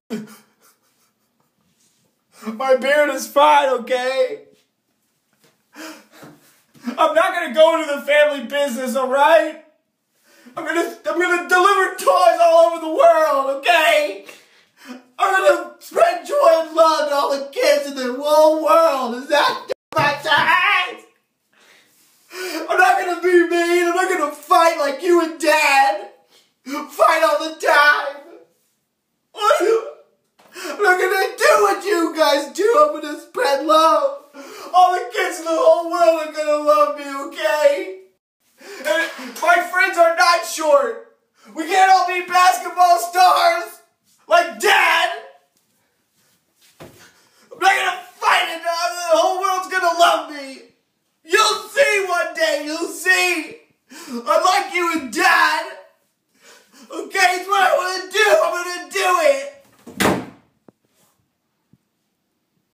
My beard is fine, okay? I'm not gonna go into the family business, alright? I'm gonna deliver toys all over the world, okay? I'm gonna spread joy and love to all the kids in the whole world. Is that my time? I'm not gonna be mean. I'm not gonna fight like you and Dad. Fight all the time. I'm not gonna do what you guys do. I'm gonna spread love. All the kids in the whole world are gonna love me, okay? And my friends are not short. We can't all be basketball stars like Dad.